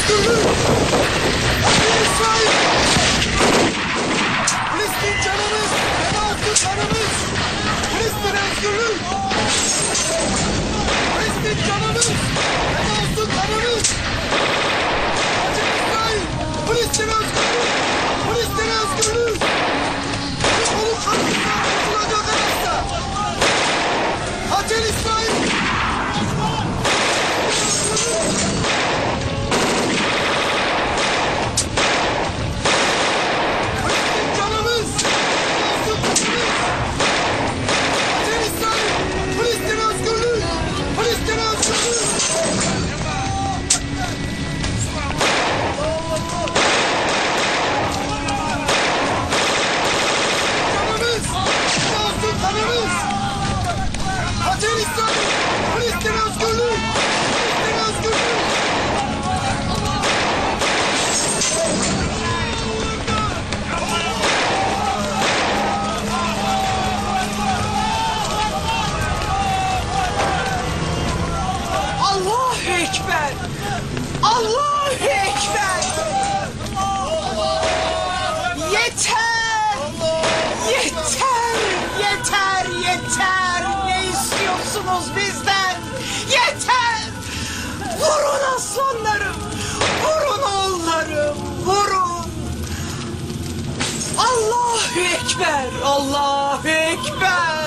özgürlük! Hadi İsrail! Filistin canımız, feda olsun kanımız! Filistin özgürlük! Filistin canımız, feda olsun kanımız! Hadi İsrail! Filistin özgürlük! Filistin özgürlük! Kolu kanımızdan kurtulacak arasında! Hadi İsrail! Allahu Ekber! Yeter! Yeter! Yeter! Yeter! Ne istiyorsunuz bizden? Yeter! Vurun aslanlarım! Vurun oğullarım! Vurun! Allahu Ekber! Allahu Ekber!